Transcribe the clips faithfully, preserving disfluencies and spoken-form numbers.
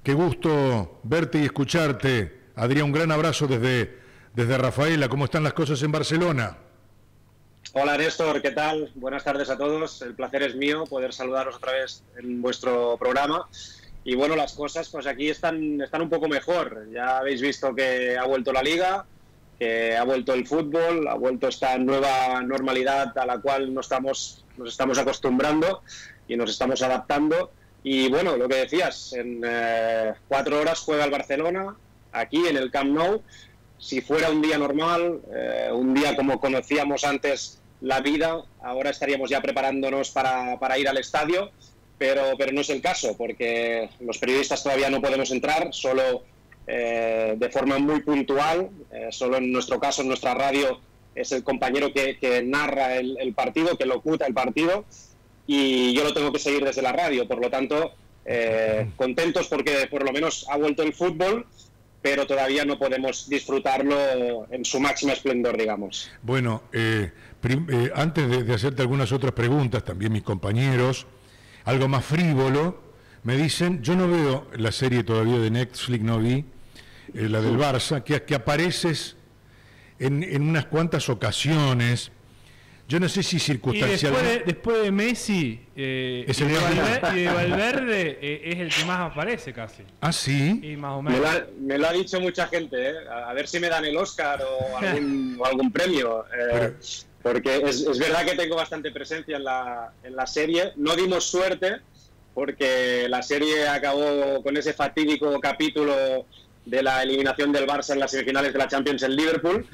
Qué gusto verte y escucharte. Adrián, un gran abrazo desde, desde Rafaela. ¿Cómo están las cosas en Barcelona? Hola Néstor, ¿qué tal? Buenas tardes a todos. El placer es mío poder saludaros otra vez en vuestro programa. Y bueno, las cosas pues aquí están, están un poco mejor. Ya habéis visto que ha vuelto la Liga, que ha vuelto el fútbol, ha vuelto esta nueva normalidad a la cual nos estamos, nos estamos acostumbrando y nos estamos adaptando. Y bueno, lo que decías, en eh, cuatro horas juega el Barcelona, aquí en el Camp Nou. Si fuera un día normal, eh, un día como conocíamos antes la vida, ahora estaríamos ya preparándonos para, para ir al estadio, pero, pero no es el caso, porque los periodistas todavía no podemos entrar, solo eh, de forma muy puntual, eh, solo en nuestro caso, en nuestra radio, es el compañero que, que narra el, el partido, que locuta el partido, y yo lo tengo que seguir desde la radio. Por lo tanto, eh, contentos porque por lo menos ha vuelto el fútbol, pero todavía no podemos disfrutarlo en su máximo esplendor, digamos. Bueno, eh, eh, antes de, de hacerte algunas otras preguntas, también mis compañeros, algo más frívolo, me dicen, yo no veo la serie todavía de Netflix, no vi, eh, la del Barça, que, que apareces en, en unas cuantas ocasiones. Yo no sé si circunstancialmente... Y después de, después de Messi eh, ¿Es y, el de más... Valverde, y de Valverde eh, es el que más aparece casi. ¿Ah, sí? Y más o menos. Me, la, me lo ha dicho mucha gente, ¿eh? A ver si me dan el Oscar o algún, o algún premio. Eh, Pero... Porque es, es verdad que tengo bastante presencia en la, en la serie. No dimos suerte porque la serie acabó con ese fatídico capítulo de la eliminación del Barça en las semifinales de la Champions en Liverpool,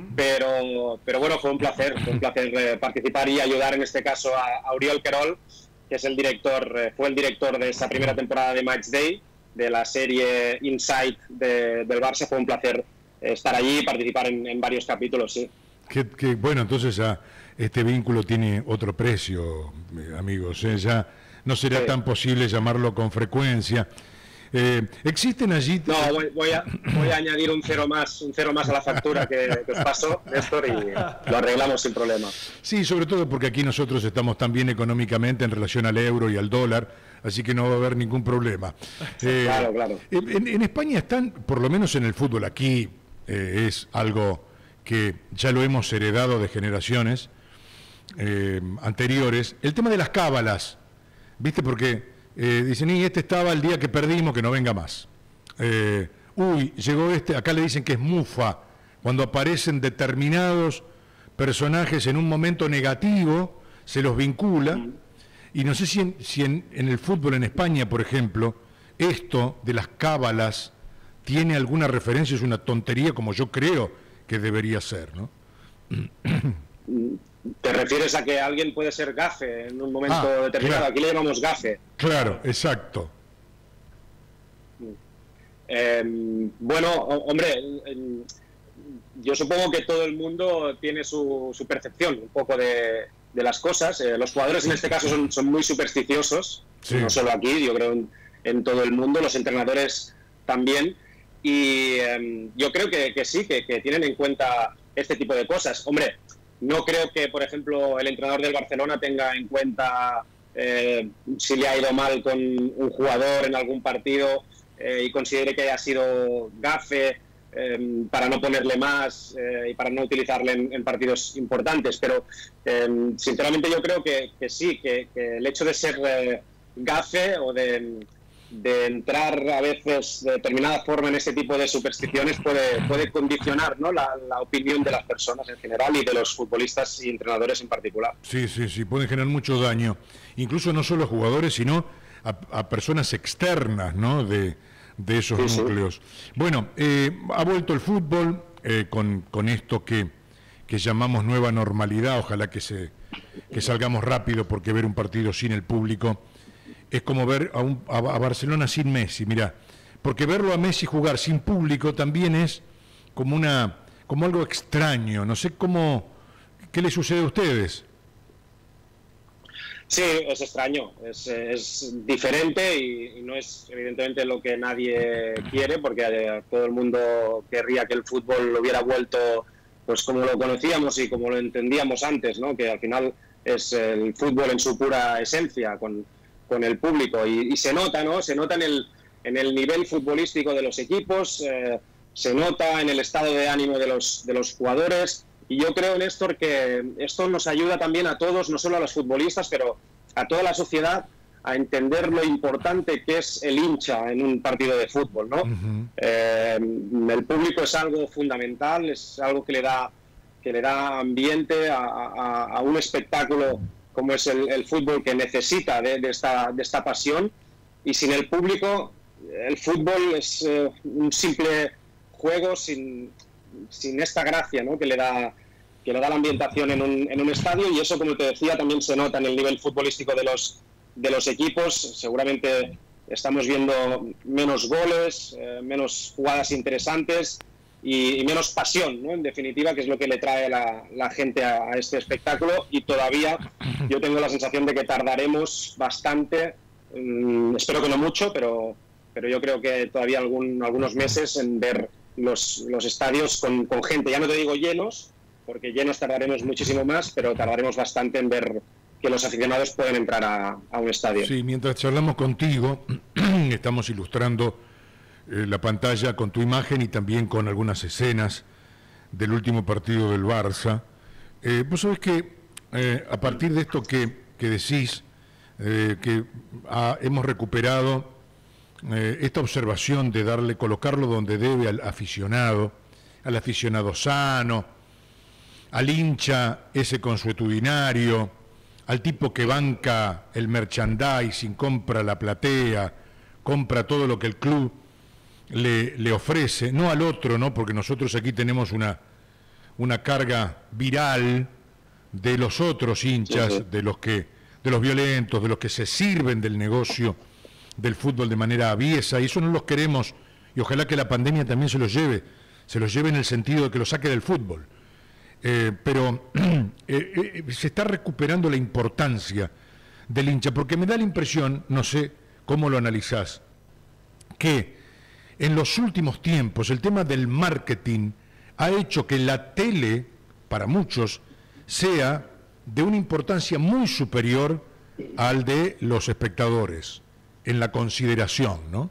pero, pero bueno, fue un placer, fue un placer eh, participar y ayudar en este caso a, a Oriol Querol, que es el director, eh, fue el director de esa primera temporada de Match Day, de la serie Inside de, del Barça. Fue un placer eh, estar allí y participar en, en varios capítulos, sí. Que, que, bueno, entonces ya este vínculo tiene otro precio, amigos, ¿eh? Ya no será sí. tan posible llamarlo con frecuencia. Eh, ¿Existen allí...? No, voy, voy, a, voy a añadir un cero más un cero más a la factura que, que os paso, Néstor, y lo arreglamos sin problema. Sí, sobre todo porque aquí nosotros estamos tan bien económicamente en relación al euro y al dólar, así que no va a haber ningún problema. Eh, claro, claro. En, en España están, por lo menos en el fútbol, aquí eh, es algo que ya lo hemos heredado de generaciones eh, anteriores, el tema de las cábalas, ¿viste? Porque... Eh, dicen, y este estaba el día que perdimos, que no venga más. Eh, uy, llegó este, acá le dicen que es mufa, cuando aparecen determinados personajes en un momento negativo, se los vincula, y no sé si en, si en, en el fútbol en España, por ejemplo, esto de las cábalas tiene alguna referencia, es una tontería como yo creo que debería ser, ¿no? ¿Te refieres a que alguien puede ser gafe en un momento ah, determinado? Claro. Aquí le llamamos gafe. Claro, exacto. Eh, bueno, hombre, yo supongo que todo el mundo tiene su, su percepción un poco de, de las cosas. Eh, los jugadores en este caso son, son muy supersticiosos, sí. No solo aquí, yo creo en, en todo el mundo, los entrenadores también. Y eh, yo creo que, que sí, que, que tienen en cuenta este tipo de cosas. Hombre, no creo que, por ejemplo, el entrenador del Barcelona tenga en cuenta eh, si le ha ido mal con un jugador en algún partido eh, y considere que haya sido gafe eh, para no ponerle más eh, y para no utilizarle en, en partidos importantes. Pero, eh, sinceramente, yo creo que, que sí, que, que el hecho de ser eh, gafe o de... de entrar a veces de determinada forma en ese tipo de supersticiones puede, puede condicionar, ¿no? la, la opinión de las personas en general y de los futbolistas y entrenadores en particular. Sí, sí, sí, pueden generar mucho daño, incluso no solo a jugadores, sino a, a personas externas, ¿no? de, de esos sí, núcleos. Sí. Bueno, eh, ha vuelto el fútbol eh, con, con esto que, que llamamos nueva normalidad, ojalá que, se, que salgamos rápido, porque ver un partido sin el público es como ver a, un, a, a Barcelona sin Messi, mirá, porque verlo a Messi jugar sin público también es como una, como algo extraño, no sé cómo, ¿qué le sucede a ustedes? Sí, es extraño, es, es diferente y, y no es evidentemente lo que nadie quiere, porque eh, todo el mundo querría que el fútbol hubiera vuelto pues como lo conocíamos y como lo entendíamos antes, ¿no? Que al final es el fútbol en su pura esencia, con con el público, y, y se nota, ¿no? Se nota en el, en el nivel futbolístico de los equipos, eh, se nota en el estado de ánimo de los, de los jugadores, y yo creo, Néstor, que esto nos ayuda también a todos, no solo a los futbolistas, pero a toda la sociedad, a entender lo importante que es el hincha en un partido de fútbol, ¿no? Uh-huh. eh, el público es algo fundamental, es algo que le da, que le da ambiente a, a, a un espectáculo como es el, el fútbol, que necesita de, de, esta, de esta pasión, y sin el público el fútbol es eh, un simple juego sin, sin esta gracia, ¿no?, que le da, que le da la ambientación en un, en un estadio, y eso, como te decía, también se nota en el nivel futbolístico de los, de los equipos. Seguramente estamos viendo menos goles, eh, menos jugadas interesantes y, y menos pasión, ¿no?, en definitiva, que es lo que le trae la, la gente a, a este espectáculo, y todavía yo tengo la sensación de que tardaremos bastante, mmm, espero que no mucho, pero, pero yo creo que todavía algún, algunos meses en ver los, los estadios con, con gente, ya no te digo llenos, porque llenos tardaremos muchísimo más, pero tardaremos bastante en ver que los aficionados pueden entrar a, a un estadio. Sí, mientras charlamos contigo, estamos ilustrando eh, la pantalla con tu imagen y también con algunas escenas del último partido del Barça. Eh, vos sabés que eh, a partir de esto que, que decís, eh, que ah, hemos recuperado eh, esta observación de darle, colocarlo donde debe al aficionado, al aficionado sano, al hincha ese consuetudinario, al tipo que banca el merchandising, compra la platea, compra todo lo que el club le, le ofrece, no al otro, ¿no? Porque nosotros aquí tenemos una, una carga viral de los otros hinchas, sí, sí. de los que, de los violentos, de los que se sirven del negocio del fútbol de manera aviesa, y eso no los queremos, y ojalá que la pandemia también se los lleve, se los lleve en el sentido de que los saque del fútbol. Eh, pero eh, eh, se está recuperando la importancia del hincha, porque me da la impresión, no sé cómo lo analizás, que en los últimos tiempos el tema del marketing ha hecho que la tele, para muchos, sea de una importancia muy superior al de los espectadores, en la consideración, ¿no?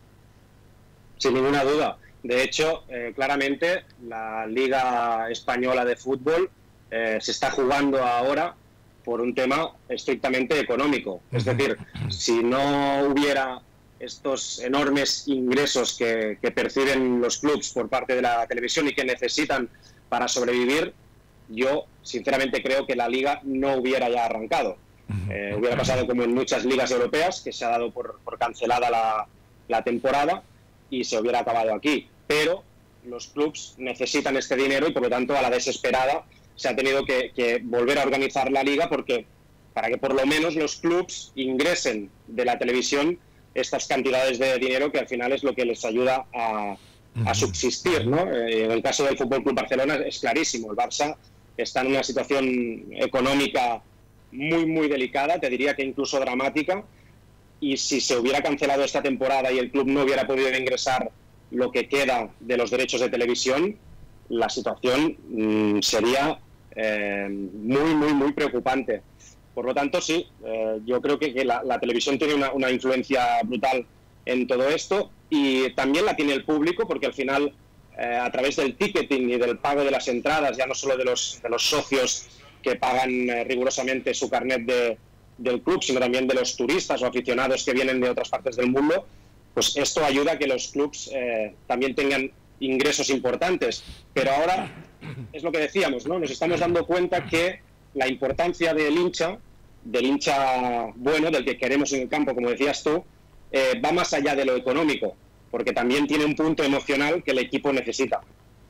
Sin ninguna duda. De hecho, eh, claramente, la Liga Española de Fútbol eh, se está jugando ahora por un tema estrictamente económico. Es decir, si no hubiera estos enormes ingresos que, que perciben los clubes por parte de la televisión y que necesitan para sobrevivir, yo sinceramente creo que la Liga no hubiera ya arrancado. Eh, hubiera pasado como en muchas ligas europeas, que se ha dado por, por cancelada la, la temporada, y se hubiera acabado aquí. Pero los clubs necesitan este dinero y, por lo tanto, a la desesperada se ha tenido que, que volver a organizar la liga, porque para que por lo menos los clubs ingresen de la televisión estas cantidades de dinero que al final es lo que les ayuda a, a subsistir, ¿no? Eh, en el caso del F C Barcelona es clarísimo. El Barça está en una situación económica muy, muy delicada, te diría que incluso dramática, y si se hubiera cancelado esta temporada y el club no hubiera podido ingresar lo que queda de los derechos de televisión, la situación mmm, sería eh, muy, muy, muy preocupante. Por lo tanto, sí, eh, yo creo que, que la, la televisión tiene una, una influencia brutal en todo esto, y también la tiene el público, porque al final, eh, a través del ticketing y del pago de las entradas, ya no solo de los, de los socios que pagan eh, rigurosamente su carnet de, del club, sino también de los turistas o aficionados que vienen de otras partes del mundo, pues esto ayuda a que los clubs eh, también tengan ingresos importantes. Pero ahora, es lo que decíamos, ¿no? Nos estamos dando cuenta que la importancia del hincha, del hincha bueno, del que queremos en el campo, como decías tú, eh, va más allá de lo económico, porque también tiene un punto emocional que el equipo necesita.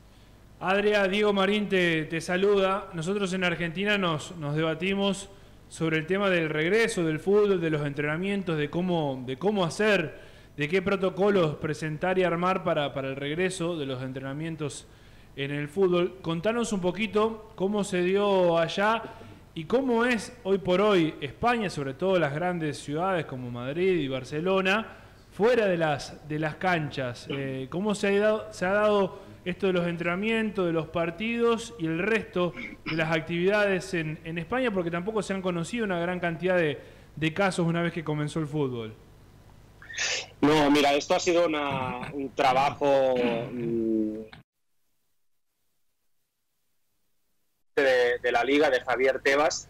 Adria, Diego Marín te, te saluda. Nosotros en Argentina nos, nos debatimos sobre el tema del regreso del fútbol, de los entrenamientos, de cómo, de cómo hacer, de qué protocolos presentar y armar para, para el regreso de los entrenamientos en el fútbol. Contanos un poquito cómo se dio allá y cómo es hoy por hoy España, sobre todo las grandes ciudades como Madrid y Barcelona, fuera de las, de las canchas. Eh, ¿Cómo se ha dado, se ha dado esto de los entrenamientos, de los partidos y el resto de las actividades en, en España? Porque tampoco se han conocido una gran cantidad de, de casos una vez que comenzó el fútbol. No, mira, esto ha sido una, un trabajo mmm, de, de la Liga, de Javier Tebas,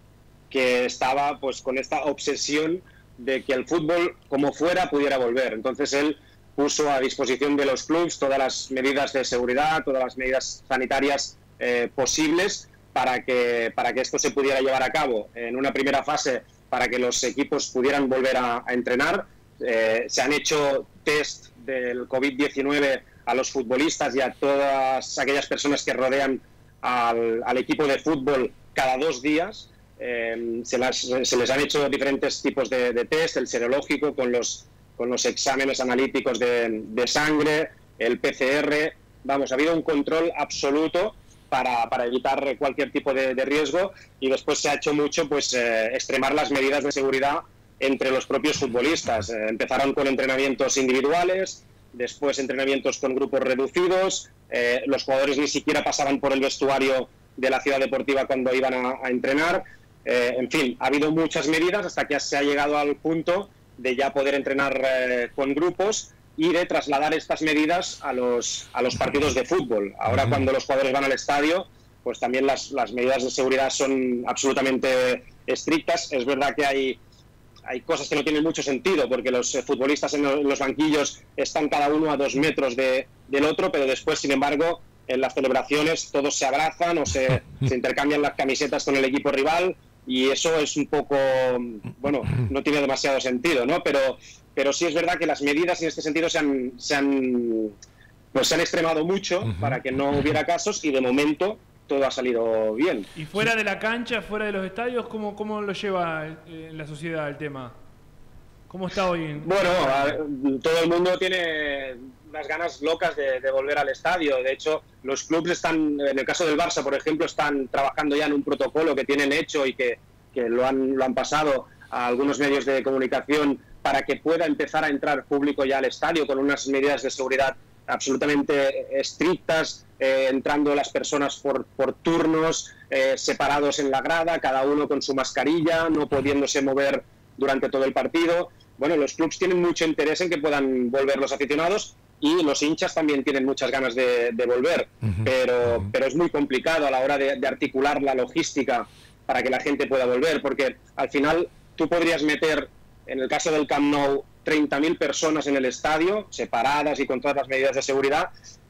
que estaba pues con esta obsesión de que el fútbol, como fuera, pudiera volver. Entonces él puso a disposición de los clubes todas las medidas de seguridad, todas las medidas sanitarias eh, posibles para que, para que esto se pudiera llevar a cabo. En una primera fase, para que los equipos pudieran volver a, a entrenar, eh, se han hecho test del COVID diecinueve a los futbolistas y a todas aquellas personas que rodean al, al equipo de fútbol cada dos días. Eh, se, las, se les han hecho diferentes tipos de, de test, el serológico con los, con los exámenes analíticos de, de sangre, el P C R. Vamos, ha habido un control absoluto para, para evitar cualquier tipo de, de riesgo, y después se ha hecho mucho pues eh, extremar las medidas de seguridad entre los propios futbolistas. Eh, empezaron con entrenamientos individuales, después entrenamientos con grupos reducidos, eh, los jugadores ni siquiera pasaban por el vestuario de la ciudad deportiva cuando iban a, a entrenar. Eh, en fin, ha habido muchas medidas hasta que se ha llegado al punto de ya poder entrenar eh, con grupos y de trasladar estas medidas a los, a los partidos de fútbol. Ahora, cuando los jugadores van al estadio, pues también las, las medidas de seguridad son absolutamente estrictas. Es verdad que hay, hay cosas que no tienen mucho sentido, porque los futbolistas en los banquillos están cada uno a dos metros de, del otro, pero después, sin embargo, en las celebraciones todos se abrazan o se, se intercambian las camisetas con el equipo rival, y eso es un poco, bueno, no tiene demasiado sentido, ¿no? Pero, pero sí es verdad que las medidas en este sentido se han, se han, pues se han extremado mucho uh-huh. para que no hubiera casos, y de momento todo ha salido bien. ¿Y fuera de la cancha, fuera de los estadios, cómo, cómo lo lleva eh, la sociedad el tema? ¿Cómo está hoy? Bueno, a, todo el mundo tiene unas ganas locas de, de volver al estadio. De hecho, los clubes están, en el caso del Barça, por ejemplo, están trabajando ya en un protocolo que tienen hecho y que, que lo, han, lo han pasado a algunos medios de comunicación para que pueda empezar a entrar público ya al estadio, con unas medidas de seguridad absolutamente estrictas, eh, entrando las personas por, por turnos, eh, separados en la grada, cada uno con su mascarilla, no pudiéndose mover durante todo el partido. Bueno, los clubes tienen mucho interés en que puedan volver los aficionados, y los hinchas también tienen muchas ganas de, de volver, uh-huh. pero, uh-huh. pero es muy complicado a la hora de, de articular la logística para que la gente pueda volver, porque al final tú podrías meter, en el caso del Camp Nou, treinta mil personas en el estadio, separadas y con todas las medidas de seguridad,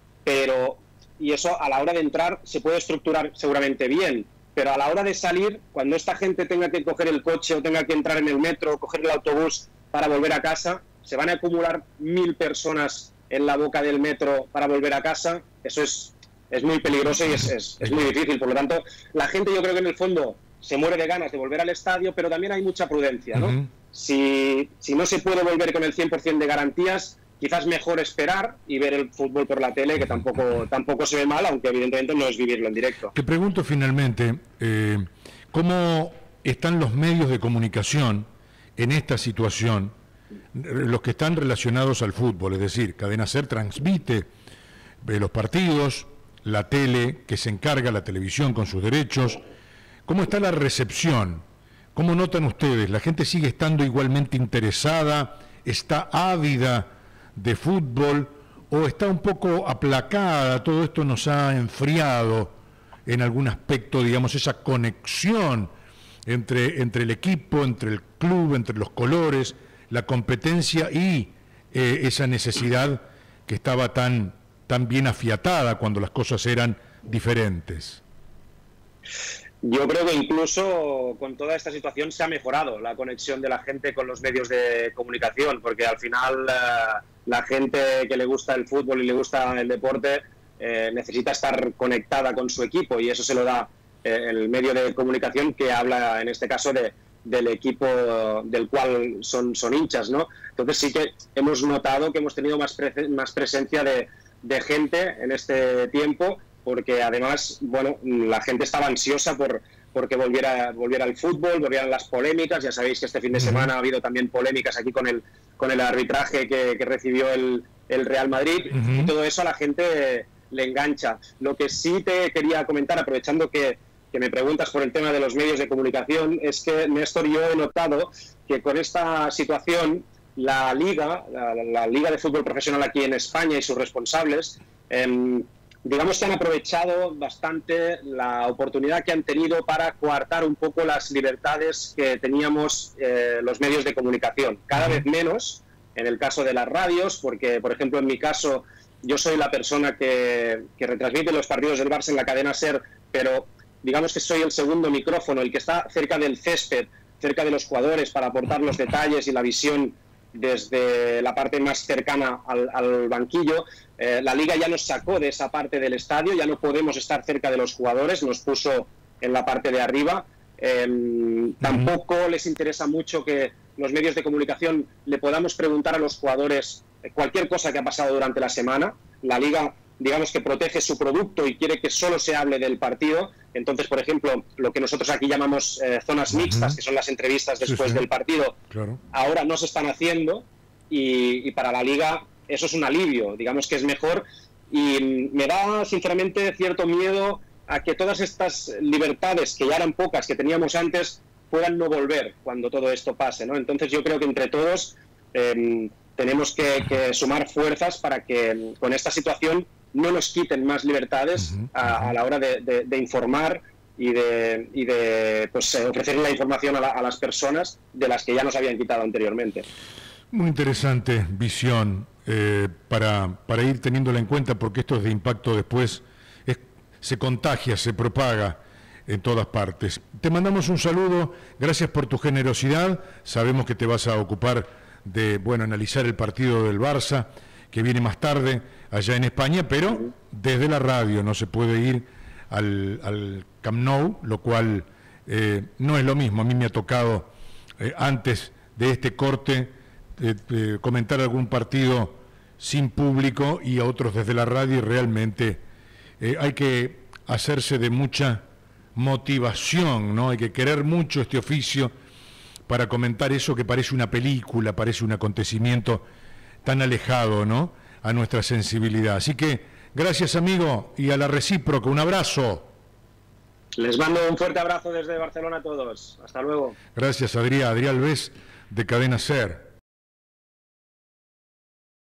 pero, y eso a la hora de entrar se puede estructurar seguramente bien, pero a la hora de salir, cuando esta gente tenga que coger el coche o tenga que entrar en el metro o coger el autobús para volver a casa, se van a acumular mil personas en la boca del metro para volver a casa. Eso es, es muy peligroso y es, es, es muy difícil. Por lo tanto, la gente, yo creo que en el fondo se muere de ganas de volver al estadio, pero también hay mucha prudencia, ¿no? Uh-huh. Si, si no se puede volver con el cien por ciento de garantías, quizás mejor esperar y ver el fútbol por la tele, que tampoco, tampoco se ve mal, aunque evidentemente no es vivirlo en directo. Te pregunto finalmente, eh, ¿cómo están los medios de comunicación en esta situación, los que están relacionados al fútbol? Es decir, Cadena Ser transmite eh, los partidos, la tele que se encarga, la televisión con sus derechos. ¿Cómo está la recepción? ¿Cómo notan ustedes? ¿La gente sigue estando igualmente interesada? ¿Está ávida de fútbol? ¿O está un poco aplacada? Todo esto nos ha enfriado en algún aspecto, digamos, esa conexión entre, entre el equipo, entre el club, entre los colores, la competencia y eh, esa necesidad que estaba tan, tan bien afiatada cuando las cosas eran diferentes. Yo creo que incluso con toda esta situación se ha mejorado la conexión de la gente con los medios de comunicación, porque al final eh, la gente que le gusta el fútbol y le gusta el deporte eh, necesita estar conectada con su equipo, y eso se lo da eh, el medio de comunicación, que habla en este caso de del equipo del cual son, son hinchas, ¿no? Entonces sí que hemos notado que hemos tenido más, pre más presencia de, de gente en este tiempo, porque además, bueno, la gente estaba ansiosa por porque volviera, volviera el fútbol, volvieran las polémicas. Ya sabéis que este fin de semana ha habido también polémicas aquí con el, con el arbitraje que, que recibió el, el Real Madrid, uh-huh. y todo eso a la gente le engancha. Lo que sí te quería comentar, aprovechando que que me preguntas por el tema de los medios de comunicación, es que, Néstor, yo he notado que con esta situación la Liga, la, la Liga de Fútbol Profesional aquí en España y sus responsables, eh, digamos que han aprovechado bastante la oportunidad que han tenido para coartar un poco las libertades que teníamos eh, los medios de comunicación. Cada vez menos en el caso de las radios, porque, por ejemplo, en mi caso, yo soy la persona que, que retransmite los partidos del Barça en la cadena SER, pero digamos que soy el segundo micrófono, el que está cerca del césped, cerca de los jugadores, para aportar los detalles y la visión desde la parte más cercana al, al banquillo. Eh, la Liga ya nos sacó de esa parte del estadio, ya no podemos estar cerca de los jugadores, nos puso en la parte de arriba. Eh, uh-huh. Tampoco les interesa mucho que los medios de comunicación le podamos preguntar a los jugadores cualquier cosa que ha pasado durante la semana. La Liga, digamos que protege su producto y quiere que solo se hable del partido. Entonces, por ejemplo, lo que nosotros aquí llamamos eh, zonas mixtas, uh-huh. que son las entrevistas después sí, sí. del partido, claro. ahora no se están haciendo y, y para la Liga eso es un alivio, digamos que es mejor. Y me da, sinceramente, cierto miedo a que todas estas libertades, que ya eran pocas, que teníamos antes, puedan no volver cuando todo esto pase, ¿no? Entonces yo creo que entre todos eh, tenemos que, que sumar fuerzas para que con esta situación no nos quiten más libertades uh-huh, a, a la hora de, de, de informar y de, y de pues, ofrecer la información a, la, a las personas de las que ya nos habían quitado anteriormente. Muy interesante visión eh, para, para ir teniéndola en cuenta, porque esto es de impacto después, es, se contagia, se propaga en todas partes. Te mandamos un saludo, gracias por tu generosidad, sabemos que te vas a ocupar de, bueno, analizar el partido del Barça, que viene más tarde allá en España, pero desde la radio no se puede ir al, al Camp Nou, lo cual eh, no es lo mismo. A mí me ha tocado eh, antes de este corte eh, eh, comentar algún partido sin público y a otros desde la radio, y realmente eh, hay que hacerse de mucha motivación, ¿no? Hay que querer mucho este oficio para comentar eso que parece una película, parece un acontecimiento tan alejado, ¿no?, a nuestra sensibilidad. Así que gracias, amigo, y a la recíproca, un abrazo. Les mando un fuerte abrazo desde Barcelona a todos. Hasta luego. Gracias, Adrián. Adrián Alves, de Cadena SER.